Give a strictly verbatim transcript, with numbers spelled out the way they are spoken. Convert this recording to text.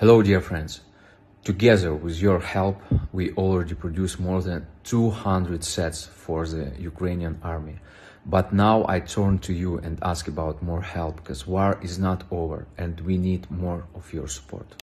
Hello, dear friends. Together with your help, we already produced more than two hundred sets for the Ukrainian army. But now I turn to you and ask about more help, because war is not over and we need more of your support.